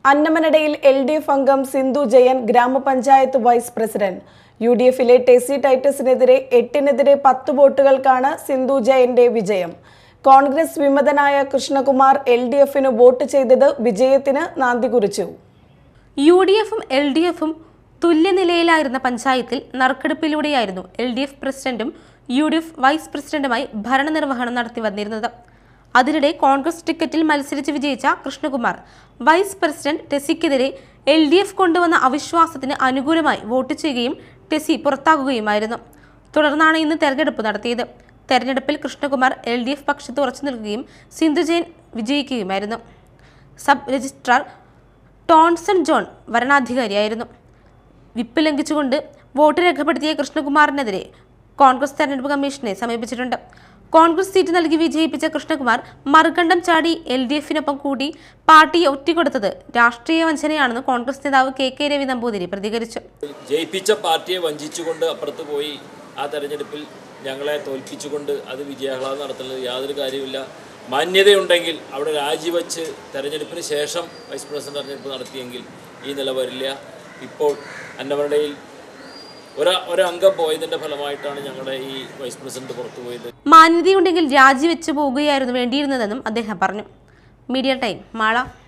അന്നമനടയിൽ LDF അംഗം സിന്ധു ജയൻ ഗ്രാമപഞ്ചായത്ത് vice president. UDFിലെ ടെസി ടൈറ്റസിനെതിരെ 8-നെതിരെ 10 വോട്ടുകൾക്കാണ് സിന്ധു ജയന്റെ വിജയം. കോൺഗ്രസ് വിമതനായ കൃഷ്ണകുമാർ LDFിന് വോട്ട് ചെയ്തത് വിജയത്തിന് നാന്ദി കുറിച്ചു. UDFും LDFും തുല്യനിലയിലായിരുന്ന പഞ്ചായത്തിൽ നറുക്കെടുപ്പിലൂടെയായിരുന്നു LDF പ്രസിഡന്റും UDF വൈസ് പ്രസിഡന്റുമായി ഭരണനിർവഹണം നടത്തി വന്നിരുന്നത്. അതിനിടെ കോൺഗ്രസ് ടിക്കറ്റിൽ മത്സരിച്ച് വിജയിച്ച കൃഷ്ണകുമാർ വൈസ് പ്രസിഡന്റ് ടെസിക്കെതിരെ LDF കൊണ്ടുവന്ന അവിശ്വാസത്തിന് അനുകൂലമായി വോട്ട് ചെയ്യുകയും ടെസി പുറത്താകുകയുമായിരുന്നു. തുടർന്നാണ് ഇന്ന് തെരഞ്ഞെടുപ്പ് നടത്തിയത്. തെരഞ്ഞെടുപ്പിൽ കൃഷ്ണകുമാർ LDF പക്ഷത്ത് ഉറച്ചു നിൽക്കുകയും സിന്ധു ജയൻ വിജയിക്കുകയുമായിരുന്നു. സബ് രജിസ്ട്രാർ ടോൺസൺ ജോൺ വരണാധികാരിയായിരുന്നു. വിപ്പ് ലംഘിച്ചുകൊണ്ട് വോട്ട് രേഖപ്പെടുത്തിയ കൃഷ്ണകുമാറിനെതിരെ കോൺഗ്രസ് തെരഞ്ഞെടുപ്പ് കമ്മീഷനെ സമീപിച്ചിട്ടുണ്ട്. കോൺഗ്രസ് സീറ്റ് നൽകി വിജയിപ്പിച്ച കൃഷ്ണകുമാർ മറുകണ്ഠം ചാടി LDFിനൊപ്പം കൂടി പാർട്ടിയെ ഒറ്റിക്കൊടുത്തത് രാഷ്ട്രീയ വഞ്ചനയാണെന്ന് കോൺഗ്രസ് നേതാവ് KK രവി നമ്പൂതിരി പ്രതികരിച്ചു. ജയിപ്പിച്ച പാർട്ടിയെ വഞ്ചിച്ചുകൊണ്ട് അപ്പുറത്ത് പോയി ആ തെരഞ്ഞെടുപ്പിൽ ഞങ്ങളെ തോൽപ്പിച്ചുകൊണ്ട് അത് വിജയാഹ്ലാദം നടത്തുന്നത് യാതൊരു കാര്യമില്ല. മാന്യതയുണ്ടെങ്കിൽ അവിടെ രാജിവെച്ച് തെരഞ്ഞെടുപ്പിന് ശേഷം വൈസ് പ്രസിഡന്റ് തെരഞ്ഞെടുപ്പ് നടത്തിയെങ്കിൽ ഈ നില വരില്ല. ഇപ്പോൾ അന്നമനടയിൽ ഒരംഗം പോയതിൻ്റെ ഫലമായിട്ടാണ് ഞങ്ങളുടെ ഈ വൈസ് പ്രസിഡന്റ് പുറത്തുപോയത്. മാന്യതയുണ്ടെങ്കിൽ രാജിവെച്ച് പോകുകയായിരുന്നു വേണ്ടിയിരുന്നതെന്നും അദ്ദേഹം പറഞ്ഞു. Media time Mala.